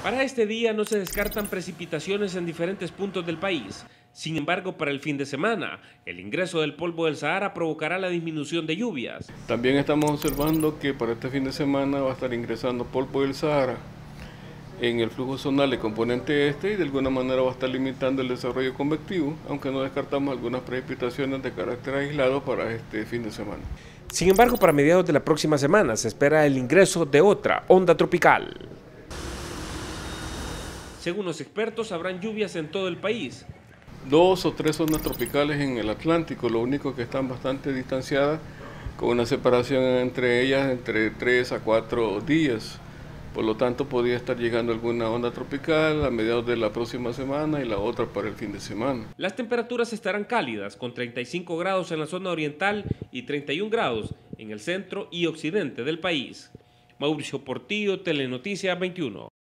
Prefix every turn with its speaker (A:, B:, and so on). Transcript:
A: Para este día no se descartan precipitaciones en diferentes puntos del país. Sin embargo, para el fin de semana, el ingreso del polvo del Sahara provocará la disminución de lluvias.
B: También estamos observando que para este fin de semana va a estar ingresando polvo del Sahara en el flujo zonal de componente este y de alguna manera va a estar limitando el desarrollo convectivo, aunque no descartamos algunas precipitaciones de carácter aislado para este fin de semana.
A: Sin embargo, para mediados de la próxima semana se espera el ingreso de otra onda tropical. Según los expertos, habrán lluvias en todo el país.
B: 2 o 3 ondas tropicales en el Atlántico, lo único que están bastante distanciadas, con una separación entre ellas entre 3 a 4 días. Por lo tanto, podría estar llegando alguna onda tropical a mediados de la próxima semana y la otra para el fin de semana.
A: Las temperaturas estarán cálidas, con 35 grados en la zona oriental y 31 grados en el centro y occidente del país. Mauricio Portillo, Telenoticias 21.